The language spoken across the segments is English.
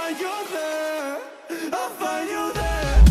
find you there. I'll find you there.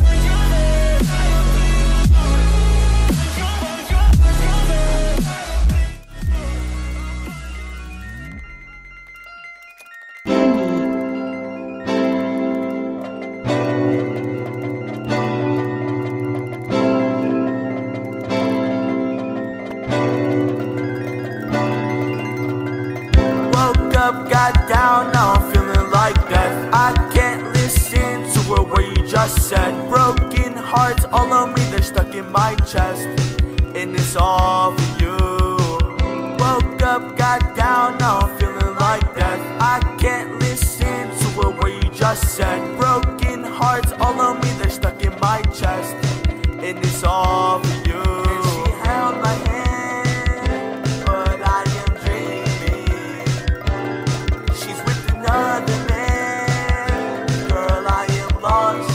Up, got down, now I'm feeling like death. I can't listen to a word you just said. Broken hearts all on me, they're stuck in my chest, and it's all for you. Woke up, got down, now I'm feeling like death. I can't listen to a word you just said. Broken hearts all on me, they're stuck in my chest, and it's all for you. And she held my hand, but I am dreaming she's with another man. Girl, I am lost,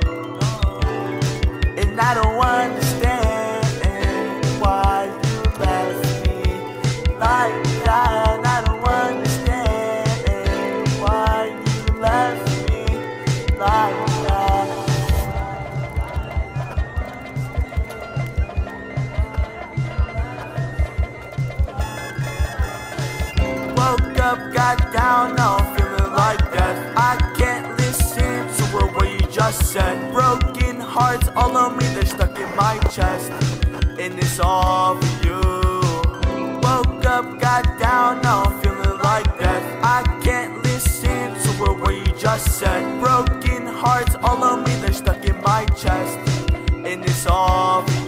and I don't understand why you left me like that. I don't understand why you left me like that. Woke up, got down, now I'm feeling like death. I can't listen to a word you just said. Broken hearts all on me, they're stuck in my chest, and it's all for you. Woke up, got down, now I'm feeling like death. I can't listen to a word you just said. Broken hearts all on me, they're stuck in my chest, and it's all for you.